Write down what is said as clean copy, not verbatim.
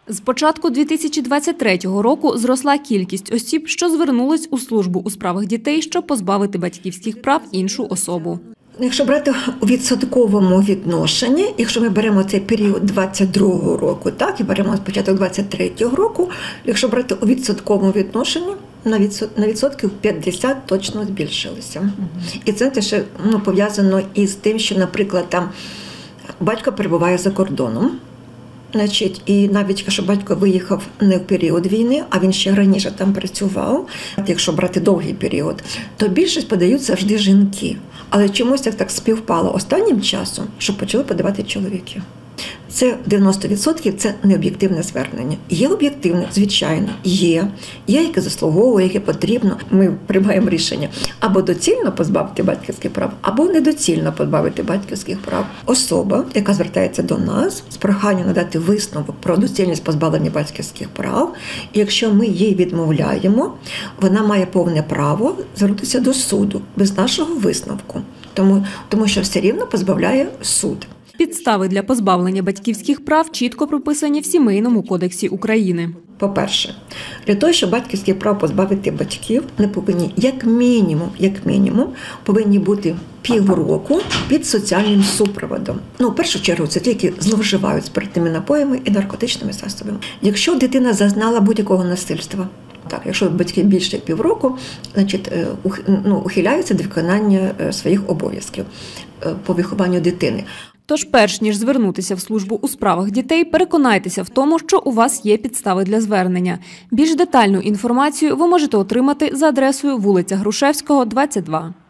З початку 2023 року зросла кількість осіб, що звернулись у службу у справах дітей, щоб позбавити батьківських прав іншу особу. Якщо брати у відсотковому відношенні, якщо ми беремо цей період 22-го року, так, і беремо початок 23-го року, якщо брати у відсотковому відношенні, на відсотків 50 точно збільшилися. І це теж пов'язано із тим, що, наприклад, там батько перебуває за кордоном. І навіть якщо батько виїхав не в період війни, а він ще раніше там працював, якщо брати довгий період, то більшість подають завжди жінки. Але чомусь так співпало останнім часом, що почали подавати чоловіки. Це 90% – це необ'єктивне звернення. Є об'єктивне, звичайно, є, яке заслуговує, яке потрібно. Ми приймаємо рішення або доцільно позбавити батьківських прав, або недоцільно позбавити батьківських прав. Особа, яка звертається до нас з проханням надати висновок про доцільність позбавлення батьківських прав, і якщо ми їй відмовляємо, вона має повне право звернутися до суду без нашого висновку, тому що все рівно позбавляє суд. Підстави для позбавлення батьківських прав чітко прописані в Сімейному кодексі України. По-перше, для того, щоб батьківських прав позбавити батьків, не повинні, як мінімум, повинні бути півроку під соціальним супроводом. В першу чергу, це ті, які зловживають спиртними напоями і наркотичними засобами. Якщо дитина зазнала будь-якого насильства, так, якщо батьки більше півроку, ухиляються до виконання своїх обов'язків по вихованню дитини. Тож, перш ніж звернутися в службу у справах дітей, переконайтеся в тому, що у вас є підстави для звернення. Більш детальну інформацію ви можете отримати за адресою вулиця Грушевського, 22.